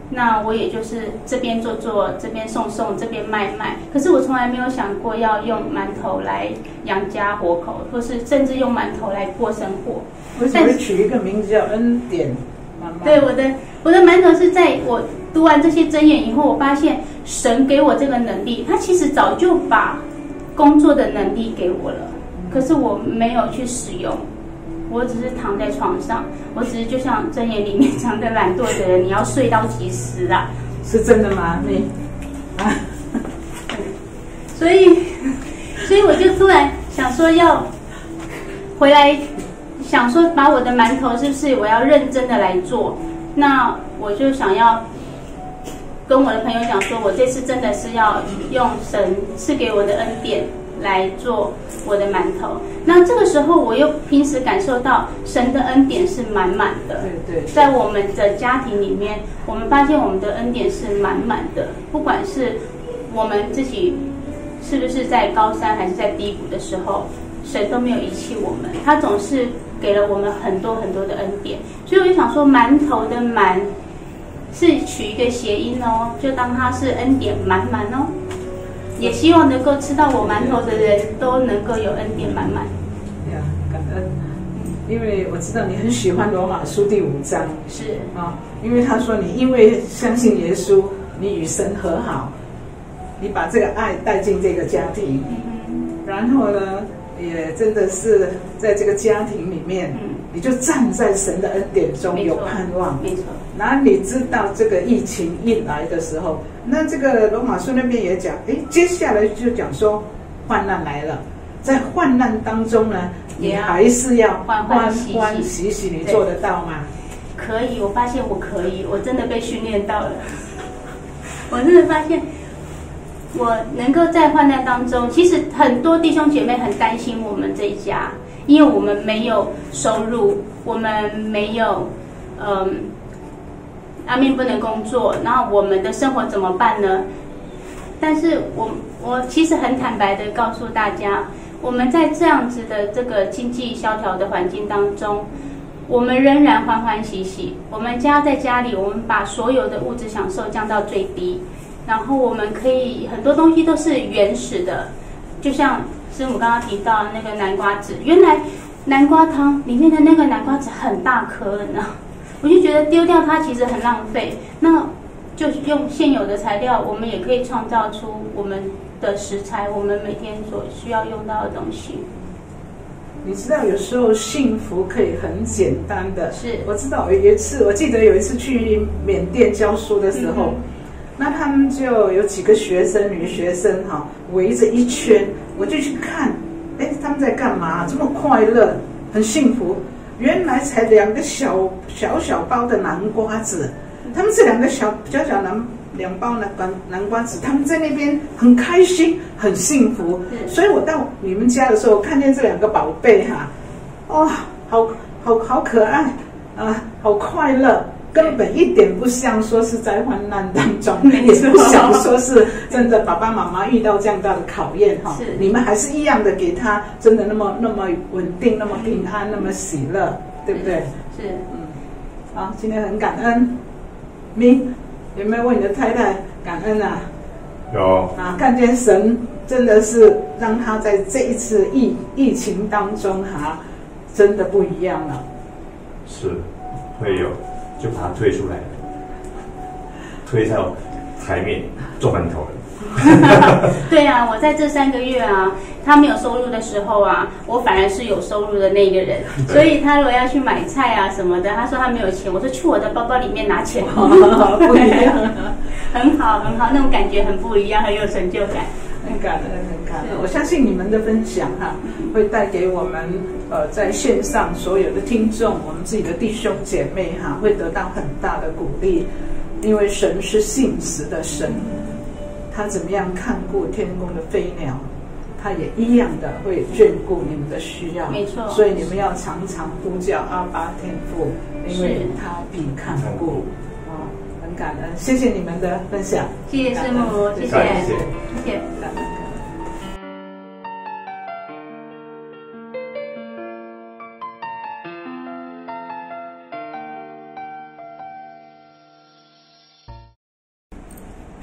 那我也就是这边做做，这边送送，这边卖卖。可是我从来没有想过要用馒头来养家活口，或是甚至用馒头来过生活。 为什么会取一个名字叫恩典妈妈？ 对，我的我的馒头是在我读完这些箴言以后，我发现神给我这个能力，他其实早就把工作的能力给我了，可是我没有去使用。我只是躺在床上，我只是就像箴言里面讲的懒惰的人，你要睡到几时啊？ 是真的吗？你啊， 所以，所以我就突然想说要回来，想说把我的馒头是不是我要认真的来做？那我就想要跟我的朋友讲说，我这次真的是要用神赐给我的恩典来做我的馒头。那这个时候我又平时感受到神的恩典是满满的， 对对， 在我们的家庭里面，我们发现我们的恩典是满满的，不管是我们自己是不是在高山还是在低谷的时候，神都没有遗弃我们，他总是给了我们很多很多的恩典。所以我就想说，馒头的馒是取一个谐音哦，就当它是恩典满满哦。也希望能够吃到我馒头的人都能够有恩典满满。 呀，感恩，因为我知道你很喜欢罗马书第五章， 是啊，因为他说你因为相信耶稣，你与神和好，你把这个爱带进这个家庭， 嗯、 然后呢，也真的是在这个家庭里面，嗯、你就站在神的恩典中有盼望。 没错。 然后你知道这个疫情一来的时候，那这个罗马书那边也讲，哎，接下来就讲说患难来了，在患难当中呢，你还是要欢欢喜喜，你做得到吗？ 可以，我发现我可以，我真的被训练到了。我真的发现，我能够在患难当中，其实很多弟兄姐妹很担心我们这一家，因为我们没有收入，我们没有，嗯。阿面不能工作，然后我们的生活怎么办呢？但是我我其实很坦白的告诉大家，我们在这样子的这个经济萧条的环境当中，我们仍然欢欢喜喜。我们家在家里，我们把所有的物质享受降到最低，然后我们可以很多东西都是原始的，就像师母刚刚提到的那个南瓜子，原来南瓜汤里面的那个南瓜子很大颗呢。我就觉得丢掉它其实很浪费，那就用现有的材料，我们也可以创造出我们的食材，我们每天所需要用到的东西。 你知道有时候幸福可以很简单的， 是我知道有一次，我记得有一次去缅甸教书的时候，嗯、那他们就有几个学生，女学生哈，围着一圈，我就去看，哎，他们在干嘛？这么快乐，很幸福。原来才两个小小小包的南瓜子，他们这两个小小小南两包南瓜南瓜子，他们在那边很开心，很幸福。所以我到你们家的时候，看见这两个宝贝哈、啊，哇、哦，好好好可爱啊，好快乐，根本一点不像说是在患难当中，也不想说是真的爸爸妈妈遇到这样大的考验哈。你们还是一样的给他真的那么那么稳定，那么平安，那么喜乐，对不对？ 是， 嗯，好，今天很感恩。明有没有为你的太太感恩啊？ 有啊，看见神真的是让他在这一次疫疫情当中哈、啊，真的不一样了。 是，会有。就把它推出来，推到台面做馒头了。 对啊，我在这三个月啊，他没有收入的时候啊，我反而是有收入的那个人。所以他如果要去买菜啊什么的，他说他没有钱，我说去我的包包里面拿钱。 哦、不一样， 很好很好，那种感觉很不一样，很有成就感。 很感恩，很感恩。我相信你们的分享哈，会带给我们呃在线上所有的听众，我们自己的弟兄姐妹哈，会得到很大的鼓励。因为神是信实的神，他怎么样看顾天空的飞鸟，他也一样的会眷顾你们的需要。 没错， 所以你们要常常呼叫阿爸天父，因为他必看顾。啊，很感恩，谢谢你们的分享。 谢谢师母，谢谢，谢谢。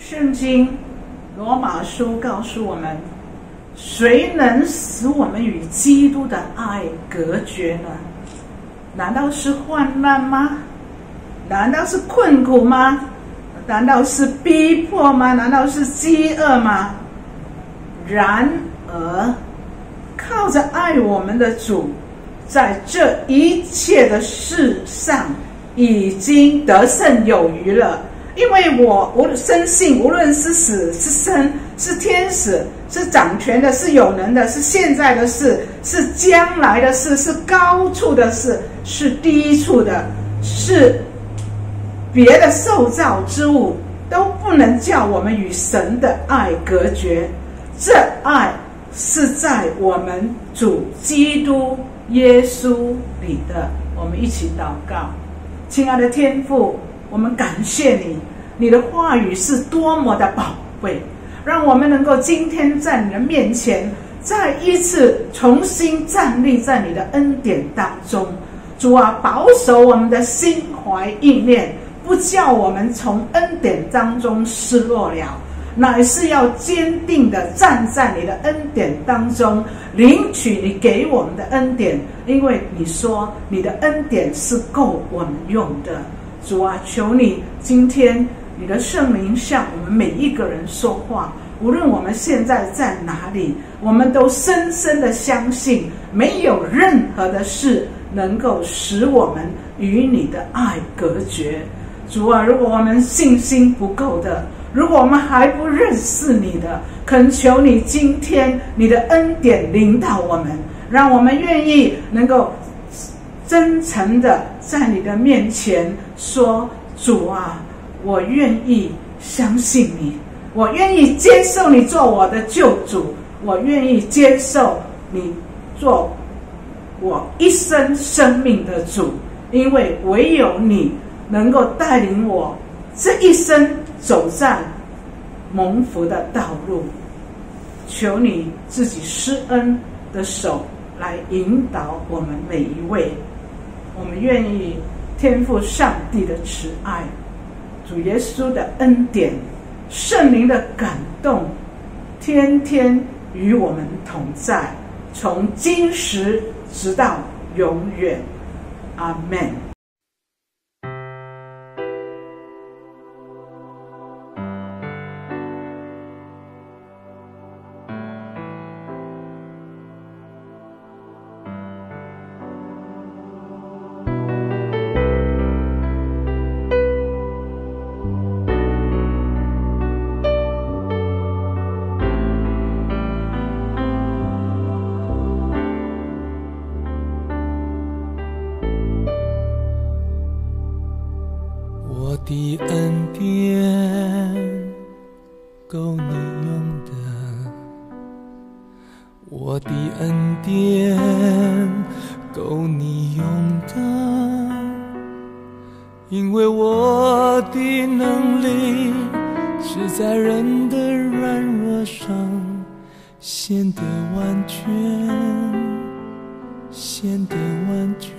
圣经罗马书告诉我们，谁能使我们与基督的爱隔绝呢？难道是患难吗？难道是困苦吗？难道是逼迫吗？难道是饥饿吗？然而靠着爱我们的主，在这一切的事上已经得胜有余了。因为我无深信，无论是死是生，是天使，是掌权的，是有能的，是现在的事，是将来的事，是高处的事，是低处的，是别的受造之物，都不能叫我们与神的爱隔绝。这爱是在我们主基督耶稣里的。我们一起祷告。亲爱的天父，我们感谢你，你的话语是多么的宝贵，让我们能够今天在你的面前再一次重新站立在你的恩典当中。主啊，保守我们的心怀意念，不叫我们从恩典当中失落了，乃是要坚定的站在你的恩典当中，领取你给我们的恩典，因为你说你的恩典是够我们用的。主啊，求你今天你的圣灵向我们每一个人说话，无论我们现在在哪里，我们都深深的相信，没有任何的事能够使我们与你的爱隔绝。主啊，如果我们信心不够的，如果我们还不认识你的，恳求你今天你的恩典临到我们，让我们愿意能够真诚的在你的面前说，主啊，我愿意相信你，我愿意接受你做我的救主，我愿意接受你做我一生生命的主，因为唯有你能够带领我这一生走在蒙福的道路。求你自己施恩的手来引导我们每一位。我们愿意天父上帝的慈爱，主耶稣的恩典，圣灵的感动，天天与我们同在，从今时直到永远。阿们。 的恩典够你用的，我的恩典够你用的，因为我的能力是在人的软弱上显得完全，显得完全。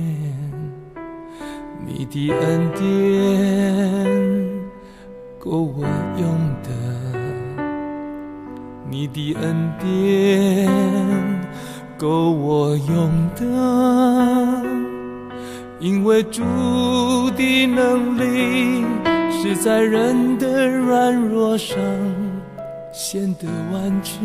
你的恩典够我用的，你的恩典够我用的，因为主的能力是在人的软弱上显得完全，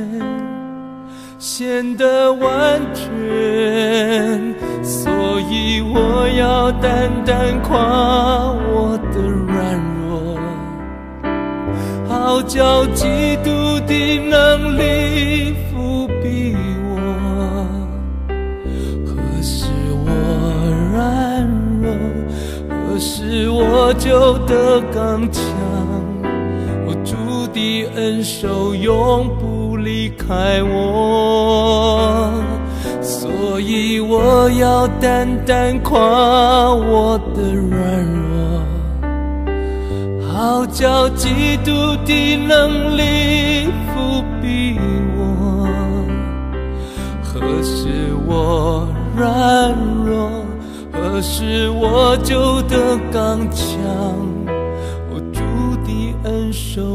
显得完全，所以我要单单夸我的软弱，好叫基督的能力覆庇我。何时我软弱，何时我就得刚强，我主的恩手永不离开我，所以我要单单夸我的软弱，好叫基督的能力覆庇我。何时我软弱，何时我就得刚强，我主的恩手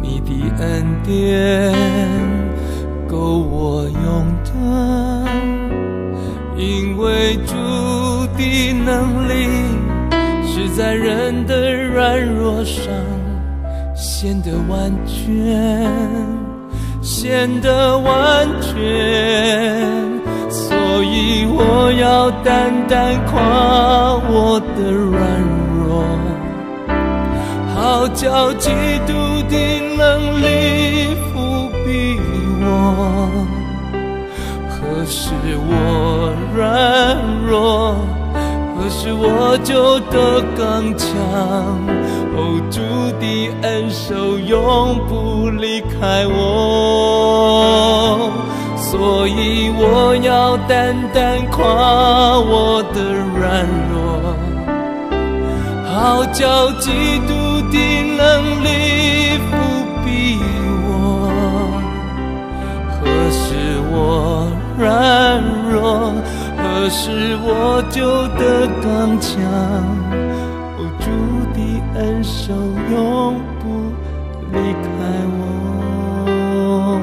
你的恩典够我用的，因为主的能力是在人的软弱上显得完全，显得完全，所以我要单单夸我的软弱，好叫基督的能力覆庇我。何时我软弱，何时我就得刚强。哦，主的恩手永不离开我，所以我要单单夸我的软弱，好叫基督的能力覆庇我。何时我软弱，何时我就得刚强。哦，主的恩手永不离开我，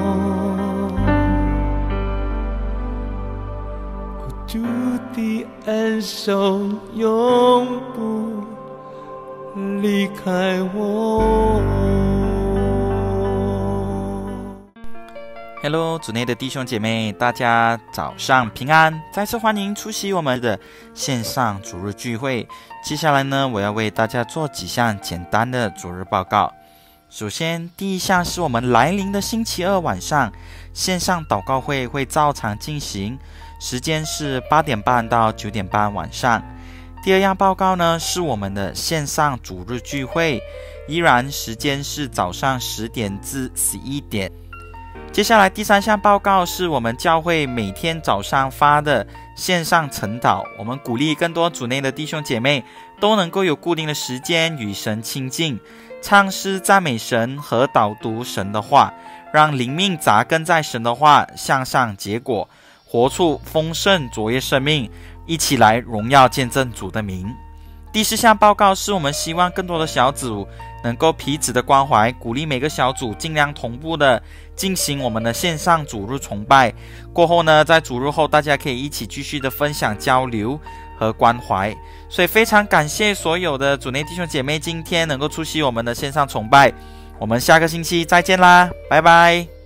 哦，主的恩手永不离开我。 Hello， 主内的弟兄姐妹，大家早上平安！再次欢迎出席我们的线上主日聚会。接下来呢，我要为大家做几项简单的主日报告。首先，第一项是我们来临的星期二晚上线上祷告会会照常进行，时间是八点半到九点半晚上。第二样报告呢，是我们的线上主日聚会，依然时间是早上十点至十一点。接下来第三项报告是我们教会每天早上发的线上晨祷，我们鼓励更多主内的弟兄姐妹都能够有固定的时间与神亲近，唱诗赞美神和导读神的话，让灵命扎根在神的话，向上结果，活出丰盛卓越生命，一起来荣耀见证主的名。第四项报告是我们希望更多的小组能够彼此的关怀，鼓励每个小组尽量同步的进行我们的线上主日崇拜。过后呢，在主日后大家可以一起继续的分享交流和关怀。所以非常感谢所有的主内弟兄姐妹今天能够出席我们的线上崇拜。我们下个星期再见啦，拜拜。